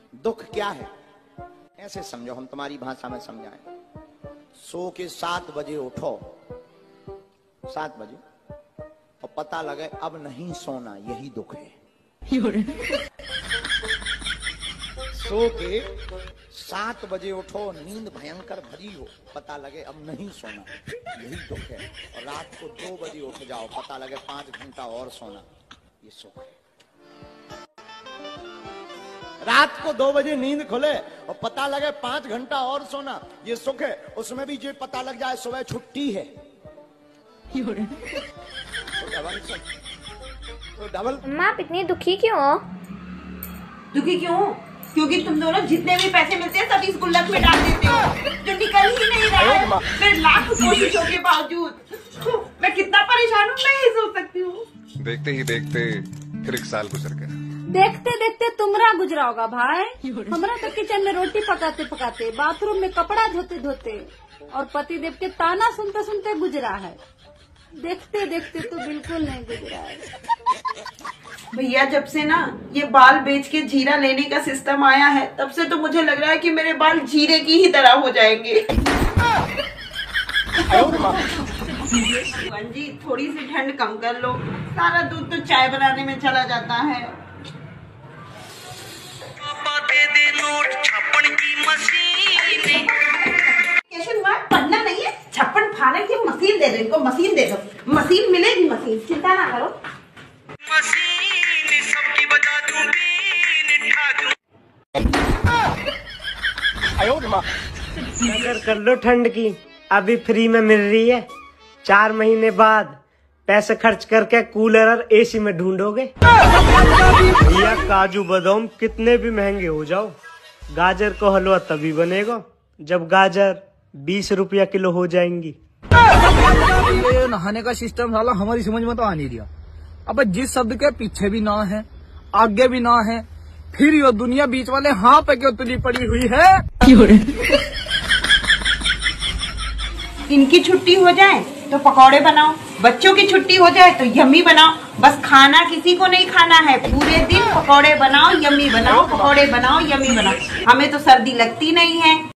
दुख क्या है ऐसे समझो, हम तुम्हारी भाषा में समझाएं। सो के 7 बजे उठो, 7 बजे, और पता लगे अब नहीं सोना, यही दुख है। सो के 7 बजे उठो, नींद भयंकर भरी हो, पता लगे अब नहीं सोना, यही दुख है। और रात को 2 बजे उठ जाओ, पता लगे 5 घंटा और सोना, ये सुख है। रात को 2 बजे नींद खुले और पता लगे 5 घंटा और सोना, ये सुख है। उसमें भी जो पता लग जाए सुबह छुट्टी है, तो डबल। अम्मा आप इतनी दुखी क्यों हो? दुखी क्यों? क्योंकि तुम दोनों जितने भी पैसे मिलते हैं सब इस गुल्लक में डाल देते हो, जो निकल ही नहीं रहा है। फिर लाख कोशिशों के बावजूद मैं कितना परेशान हूँ, मैं ही सोच सकती हूँ। देखते ही देखते फिर 1 साल गुजर गया। देखते देखते तुमरा गुजरा होगा भाई। हमरा तो किचन में रोटी पकाते पकाते, बाथरूम में कपड़ा धोते धोते और पतिदेव के ताना सुनते सुनते गुजरा है। देखते देखते तो बिल्कुल नहीं गुजरा है भैया। जब से ना ये बाल बेच के जीरा लेने का सिस्टम आया है, तब से तो मुझे लग रहा है कि मेरे बाल जीरे की ही तरह हो जाएंगे। जी थोड़ी सी ठंड कम कर लो, सारा दूध तो चाय बनाने में चला जाता है। पढ़ना नहीं है, छप्पन फाड़ने की मशीन दे दो इनको, मशीन दे दो, मशीन मिलेगी, मशीन चिंता ना करो। मशीन सबकी बजा दूंगी, कर लो ठंड की, अभी फ्री में मिल रही है। 4 महीने बाद पैसे खर्च करके कूलर और एसी में ढूंढोगे। भैया काजू बादाम कितने भी महंगे हो जाओ, गाजर को हलवा तभी बनेगा जब गाजर 20 रुपया किलो हो जाएंगी। ये नहाने का सिस्टम साला हमारी समझ में तो आ नहीं दिया। अब जिस शब्द के पीछे भी ना है आगे भी ना है, फिर ये दुनिया बीच वाले हाँ पे क्यों तुली पड़ी हुई है। इनकी छुट्टी हो जाए तो पकौड़े बनाओ, बच्चों की छुट्टी हो जाए तो यम्मी बनाओ। बस खाना किसी को नहीं खाना है, पूरे दिन पकौड़े बनाओ, यम्मी बनाओ, पकौड़े बनाओ, यम्मी बनाओ। हमें तो सर्दी लगती नहीं है।